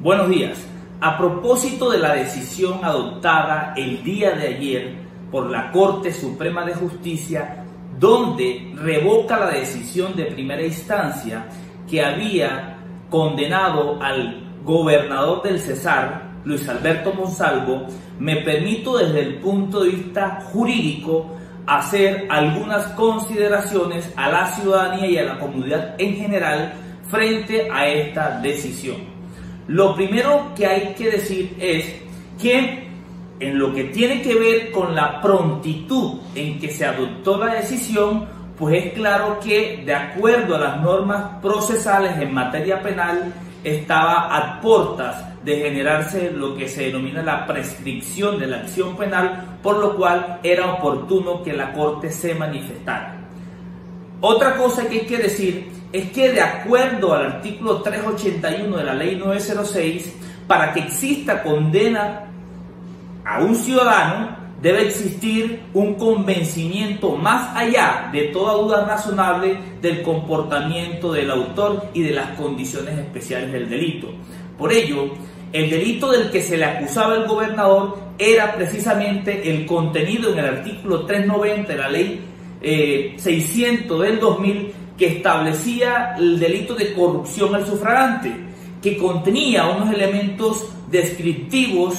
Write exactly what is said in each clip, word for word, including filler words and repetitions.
Buenos días. A propósito de la decisión adoptada el día de ayer por la Corte Suprema de Justicia, donde revoca la decisión de primera instancia que había condenado al gobernador del Cesar, Luis Alberto Monsalvo, me permito desde el punto de vista jurídico hacer algunas consideraciones a la ciudadanía y a la comunidad en general frente a esta decisión. Lo primero que hay que decir es que en lo que tiene que ver con la prontitud en que se adoptó la decisión, pues es claro que de acuerdo a las normas procesales en materia penal estaba a portas de generarse lo que se denomina la prescripción de la acción penal, por lo cual era oportuno que la Corte se manifestara. Otra cosa que hay que decir es que de acuerdo al artículo trescientos ochenta y uno de la ley novecientos seis, para que exista condena a un ciudadano debe existir un convencimiento más allá de toda duda razonable del comportamiento del autor y de las condiciones especiales del delito. Por ello, el delito del que se le acusaba el gobernador era precisamente el contenido en el artículo trescientos noventa de la ley eh, seiscientos del dos mil, que establecía el delito de corrupción al sufragante, que contenía unos elementos descriptivos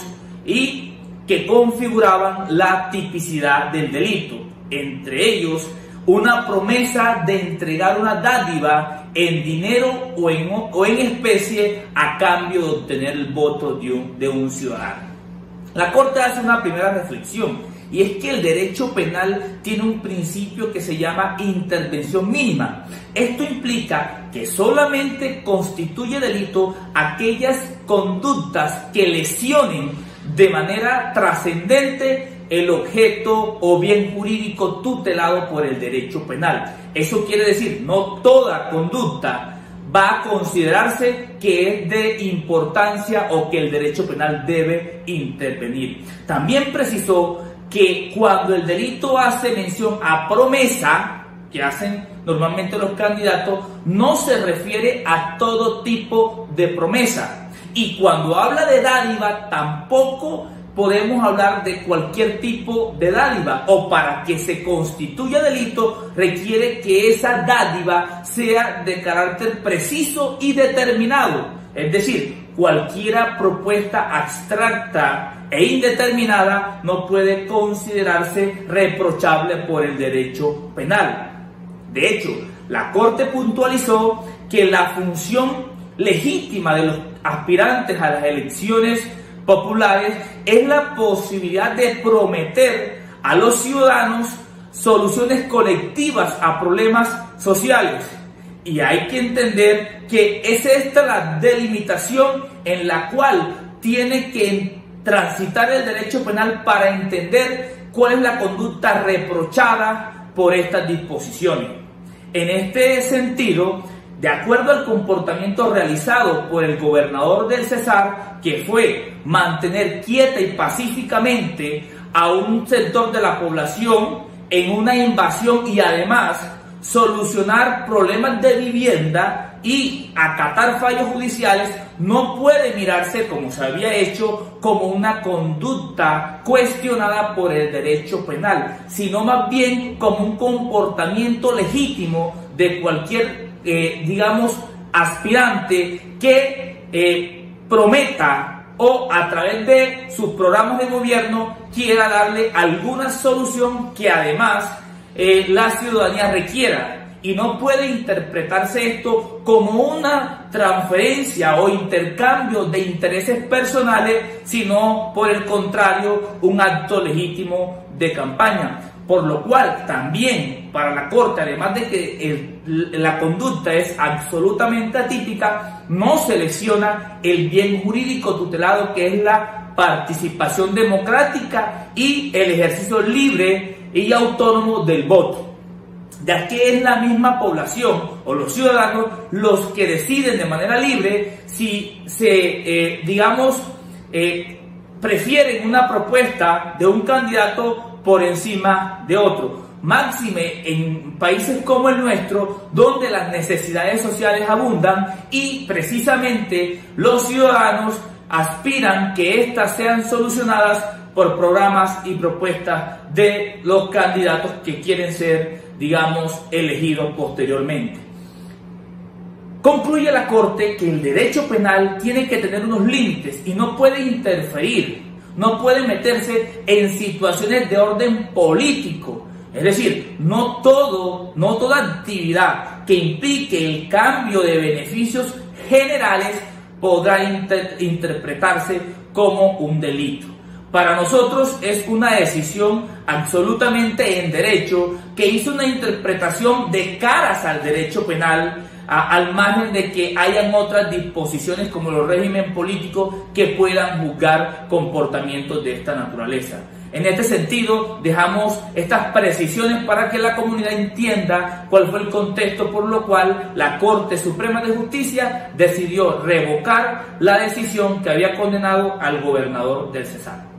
y que configuraban la tipicidad del delito, entre ellos una promesa de entregar una dádiva en dinero o en, o en especie a cambio de obtener el voto de un, de un ciudadano. La Corte hace una primera reflexión, y es que el derecho penal tiene un principio que se llama intervención mínima. Esto implica que solamente constituye delito aquellas conductas que lesionen de manera trascendente el objeto o bien jurídico tutelado por el derecho penal. Eso quiere decir, no toda conducta va a considerarse que es de importancia o que el derecho penal debe intervenir. También precisó que cuando el delito hace mención a promesa, que hacen normalmente los candidatos, no se refiere a todo tipo de promesa. Y cuando habla de dádiva, tampoco podemos hablar de cualquier tipo de dádiva, o para que se constituya delito requiere que esa dádiva sea de carácter preciso y determinado. Es decir, cualquier propuesta abstracta e indeterminada no puede considerarse reprochable por el derecho penal. De hecho, la Corte puntualizó que la función legítima de los aspirantes a las elecciones populares es la posibilidad de prometer a los ciudadanos soluciones colectivas a problemas sociales. Y hay que entender que es esta la delimitación en la cual tiene que transitar el derecho penal para entender cuál es la conducta reprochada por estas disposiciones. En este sentido, de acuerdo al comportamiento realizado por el gobernador del Cesar, que fue mantener quieta y pacíficamente a un sector de la población en una invasión y además solucionar problemas de vivienda y acatar fallos judiciales, no puede mirarse, como se había hecho, como una conducta cuestionada por el derecho penal, sino más bien como un comportamiento legítimo de cualquier, eh, digamos, aspirante que eh, prometa o a través de sus programas de gobierno quiera darle alguna solución que además eh, la ciudadanía requiera. Y no puede interpretarse esto como una transferencia o intercambio de intereses personales, sino por el contrario, un acto legítimo de campaña. Por lo cual, también para la Corte, además de que el, la conducta es absolutamente atípica, no selecciona el bien jurídico tutelado, que es la participación democrática y el ejercicio libre y autónomo del voto, ya que es la misma población o los ciudadanos los que deciden de manera libre si se, eh, digamos, eh, prefieren una propuesta de un candidato por encima de otro. máxime en países como el nuestro, donde las necesidades sociales abundan y precisamente los ciudadanos aspiran que éstas sean solucionadas por programas y propuestas de los candidatos que quieren ser, digamos, elegidos posteriormente. Concluye la Corte que el derecho penal tiene que tener unos límites y no puede interferir, no puede meterse en situaciones de orden político. Es decir, no todo, no toda actividad que implique el cambio de beneficios generales podrá inter- interpretarse como un delito. Para nosotros es una decisión absolutamente en derecho que hizo una interpretación de caras al derecho penal, a, al margen de que hayan otras disposiciones como los regímenes políticos que puedan juzgar comportamientos de esta naturaleza. En este sentido, dejamos estas precisiones para que la comunidad entienda cuál fue el contexto por lo cual la Corte Suprema de Justicia decidió revocar la decisión que había condenado al gobernador del Cesar.